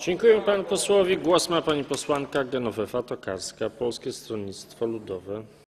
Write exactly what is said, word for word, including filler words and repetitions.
Dziękuję panu posłowi. Głos ma pani posłanka Genowefa Tokarska, Polskie Stronnictwo Ludowe.